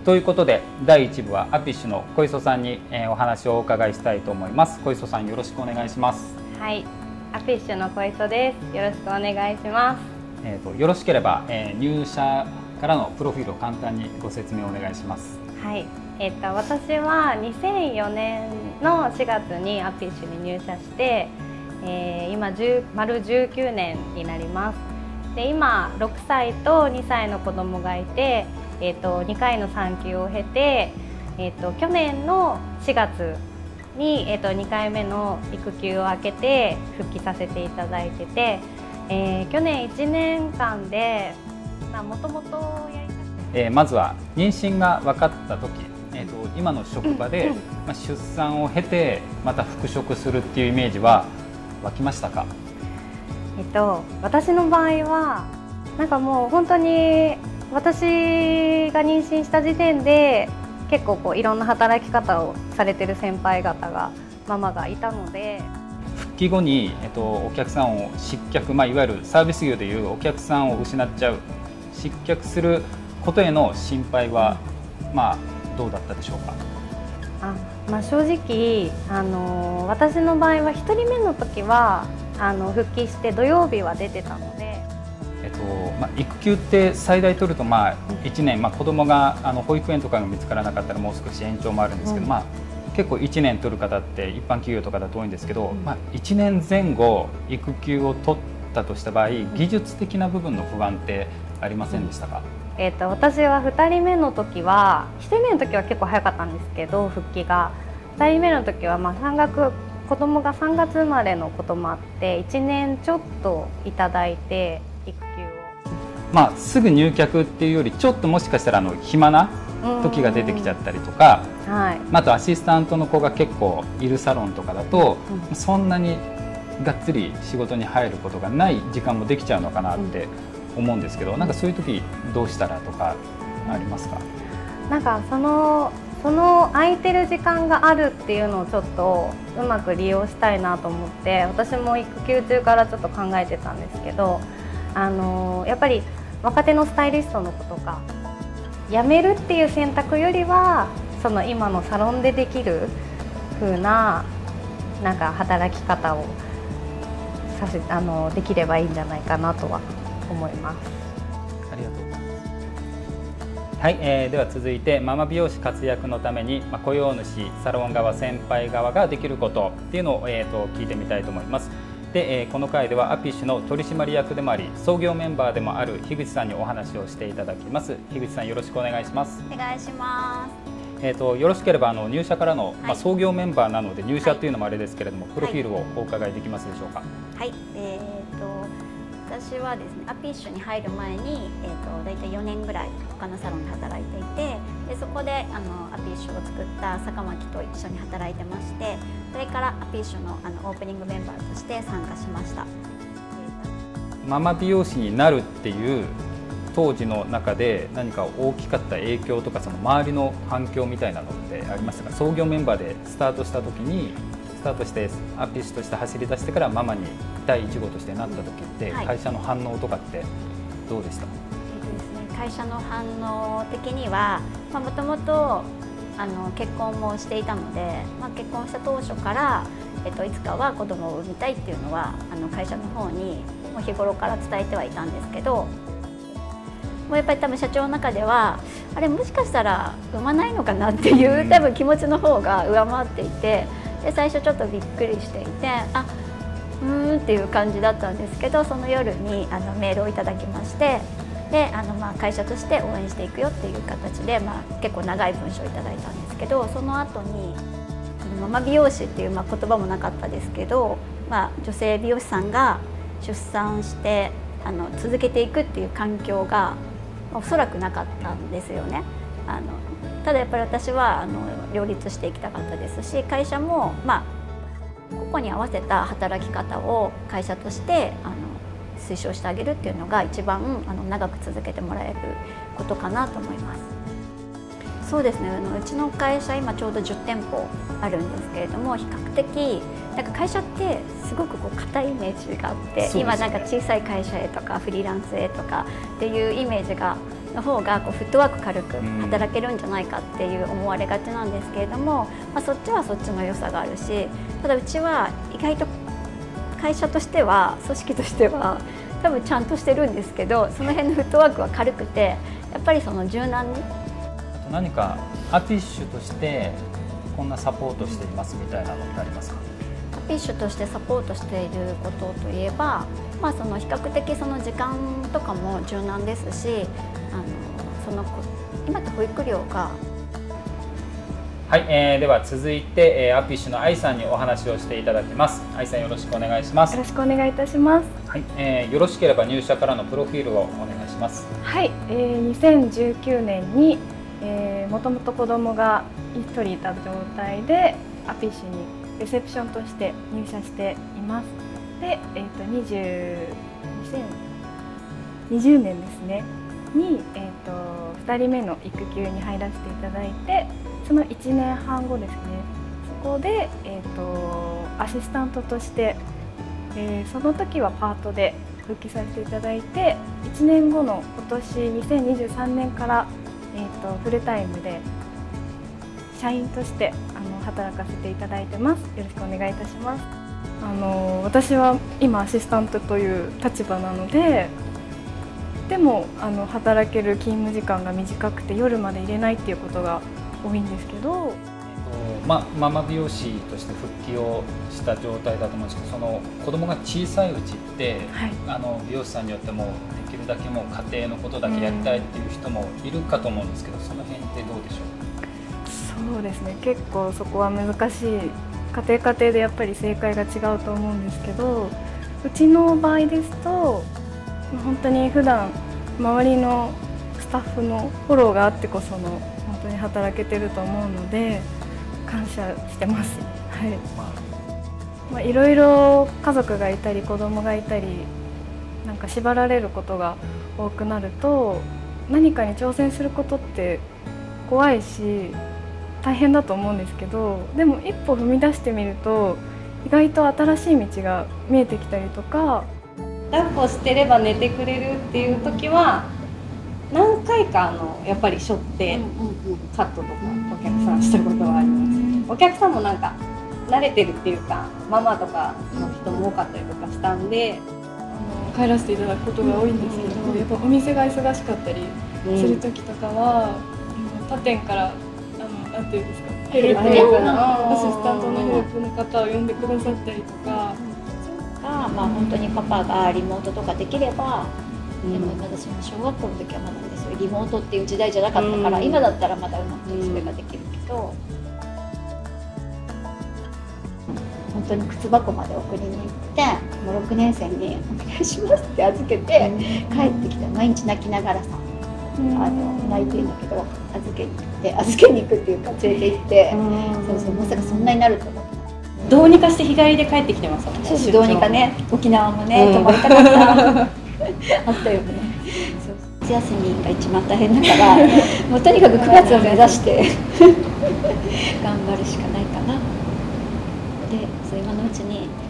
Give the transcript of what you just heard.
ということで第1部はアピッシュの小磯さんにお話をお伺いしたいと思います。小磯さん、よろしくお願いします。 はい、アピッシュの小磯です。よろしくお願いします。 よろしければ、入社からのプロフィールを簡単にご説明お願いします。 はい、私は2004年の4月にアピッシュに入社して、今丸19年になります。で、今6歳と2歳の子供がいて、2回の産休を経て、去年の4月に、2回目の育休を明けて復帰させていただいてて、去年1年間でもともとやりたくて、 まずは妊娠が分かった時、今の職場で、出産を経てまた復職するっていうイメージは湧きましたか？ 私の場合はなんかもう本当に私が妊娠した時点で結構いろんな働き方をされてる先輩方がママがいたので、 復帰後に、お客さんを失脚、いわゆるサービス業でいうお客さんを失っちゃう、失脚することへの心配は、どうだったでしょうか？ 正直私の場合は1人目の時は復帰して土曜日は出てたので、 育休って最大取ると1年、子供が保育園とかが見つからなかったらもう少し延長もあるんですけど、結構1年取る方って一般企業とかだと多いんですけど、1年前後育休を取ったとした場合、技術的な部分の不安ってありませんでしたか？ 私は2人目の時は1人目の時は結構早かったんですけど、復帰が2人目の時は子供が3月生まれのこともあって1年ちょっといただいて育休を、 すぐ入客っていうよりちょっともしかしたら暇な時が出てきちゃったりとか、あとアシスタントの子が結構いるサロンとかだと、そんなにがっつり仕事に入ることがない時間もできちゃうのかなって思うんですけど、なんかそういう時どうしたらとかありますか？ なんかその空いてる時間があるっていうのをちょっとうまく利用したいなと思って、私も育休中からちょっと考えてたんですけど、やっぱり若手のスタイリストの子とか辞めるっていう選択よりはその今のサロンでできる風ななんか働き方をできればいいんじゃないかなとは思います。 ありがとうございます。はい、では続いてママ美容師活躍のために、雇用主、サロン側、先輩側ができることっていうのを、聞いてみたいと思います。で、この回ではアピッシュの取締役でもあり創業メンバーでもある樋口さんにお話をしていただきます。樋口さん、よろしくお願いします。 お願いします。 よろしければ入社からの、創業メンバーなので入社というのもあれですけれども、プロフィールをお伺いできますでしょうか？ はい、私はですね、アピッシュに入る前に、大体4年ぐらい他のサロンで働いていて、でそこでアピッシュを作った坂巻と一緒に働いてまして、それからアピッシュのオープニングメンバーとして参加しました。 ママ美容師になるっていう当時の中で何か大きかった影響とか、その周りの反響みたいなのってありましたか？創業メンバーでスタートした時にスタートしてアピッシュとして走り出してからママに第1号としてなった時って、会社の反応とかってどうでした？ 会社の反応的にはもともと結婚もしていたので、結婚した当初から、いつかは子供を産みたいっていうのは会社の方にもう日頃から伝えてはいたんですけど、もうやっぱり多分社長の中ではあれもしかしたら産まないのかなっていう多分気持ちの方が上回っていて、で最初ちょっとびっくりしていて、っていう感じだったんですけど、その夜にメールをいただきまして、で会社として応援していくよっていう形で、結構長い文章をいただいたんですけど、その後にママ美容師っていう言葉もなかったですけど、女性美容師さんが出産して続けていくっていう環境がおそらくなかったんですよね。ただやっぱり私は両立していきたかったですし、会社も個々に合わせた働き方を会社として推奨してあげるっていうのが一番長く続けてもらえることかなと思います。そうですね、うちの会社今ちょうど10店舗あるんですけれども、比較的なんか会社ってすごく硬いイメージがあって、今なんか小さい会社へとかフリーランスへとかっていうイメージがの方がこうフットワーク軽く働けるんじゃないかっていう思われがちなんですけれども、そっちはそっちの良さがあるし、ただうちは意外と会社としては組織としては多分ちゃんとしてるんですけど、その辺のフットワークは軽くて、やっぱりその柔軟に。 あと何かアピッシュとしてこんなサポートしていますみたいなのってありますか？ アピッシュとしてサポートしていることといえば、その比較的その時間とかも柔軟ですし、今って保育料がはい、では続いて、アピッシュの愛さんにお話をしていただきます。愛さん、よろしくお願いします。 よろしくお願いいたします。 はい、よろしければ入社からのプロフィールをお願いします。 はい、2019年に、もともと子供が1人いた状態でアピッシュにレセプションとして入社しています。で、2020年ですねに、2人目の育休に入らせていただいて、その1年半後ですね、そこで、アシスタントとして、その時はパートで復帰させていただいて、1年後の今年2023年から、フルタイムで社員として働かせていただいてます。よろしくお願いいたします。私は今アシスタントという立場なので、でも働ける勤務時間が短くて夜まで入れないっていうことが多いんですけど、 ママ美容師として復帰をした状態だと思うんですけど、その子供が小さいうちって、はい、美容師さんによってもできるだけもう家庭のことだけやりたいっていう人もいるかと思うんですけど、その辺ってどうでしょう？そうですね、結構そこは難しい、家庭でやっぱり正解が違うと思うんですけど、うちの場合ですと本当に普段周りのスタッフのフォローがあってこその本当に働けてると思うので感謝してます。はい。いろいろ家族がいたり子供がいたり、なんか縛られることが多くなると、何かに挑戦することって怖いし大変だと思うんですけど、でも一歩踏み出してみると意外と新しい道が見えてきたりとか、抱っこしてれば寝てくれるっていう時は何回かやっぱり背負ってカットとかお客さんしたことはあります。お客さんもなんか慣れてるっていうか、ママとかの人も多かったりとかしたんで、帰らせていただくことが多いんですけど、やっぱお店が忙しかったりする時とかは、他店からなんていうんですか、ヘルプのアシスタントのヘルプの方を呼んでくださったりとか。 本当にパパがリモートとかできれば、でも私も小学校の時はまだですよ、リモートっていう時代じゃなかったから、今だったらまだうまくそれができるけど、本当に靴箱まで送りに行って、もう6年生に「お願いします」って預けて帰ってきて、毎日泣きながらさ、泣いてるんだけど預けに行くっていうか連れて行って、まさかそんなになると思って。どうにかして日帰りで帰ってきてますもんね。そう、どうにかね、沖縄もね、泊まりたかった。あったよね。夏休みが一番大変だから、もうとにかく9月を目指して頑張るしかないかな。で、今のうちに